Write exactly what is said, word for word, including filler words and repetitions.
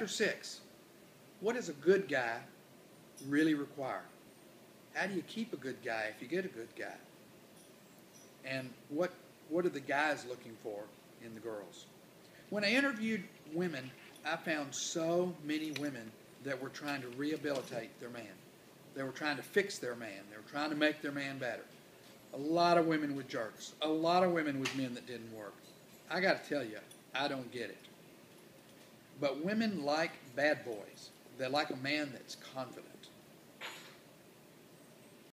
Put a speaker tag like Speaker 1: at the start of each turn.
Speaker 1: Chapter six, what does a good guy really require? How do you keep a good guy if you get a good guy? And what, what are the guys looking for in the girls? When I interviewed women, I found so many women that were trying to rehabilitate their man. They were trying to fix their man. They were trying to make their man better. A lot of women with jerks. A lot of women with men that didn't work. I got to tell you, I don't get it. But women like bad boys. They like a man that's confident.